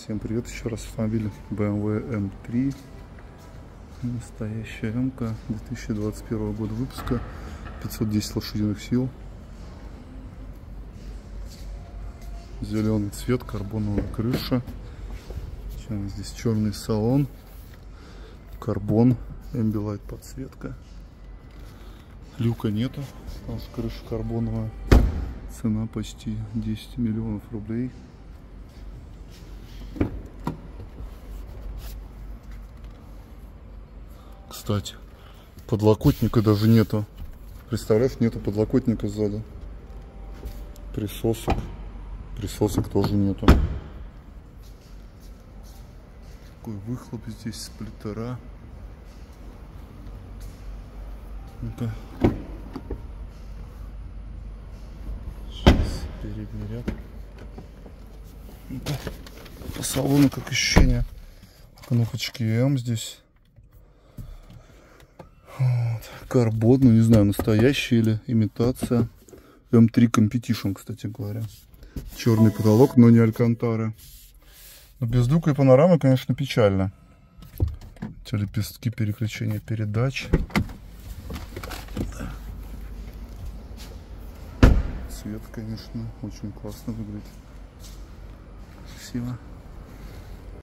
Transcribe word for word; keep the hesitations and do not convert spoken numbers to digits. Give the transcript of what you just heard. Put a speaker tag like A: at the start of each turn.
A: Всем привет, еще раз автомобиль бэ эм вэ эм три, настоящая М-ка две тысячи двадцать первого года выпуска, пятьсот десять лошадиных сил, зеленый цвет, карбоновая крыша, здесь черный салон, карбон, Ambilight подсветка, люка нету, потому что крыша карбоновая, цена почти десять миллионов рублей. Кстати, подлокотника даже нету. Представляешь, нету подлокотника сзади. Присосок. Присосок тоже нету. Такой выхлоп здесь, сплиттера. Ну-ка. Сейчас передний ряд. Ну-ка. По салону как ощущение. Кнопочки М здесь. Вот. Карбон, ну не знаю, настоящий или имитация. эм три Competition, кстати говоря. Черный потолок, но не Алькантара. Но без люка и панорамы, конечно, печально. Эти лепестки переключения передач. Цвет, конечно, очень классно выглядит. Красиво.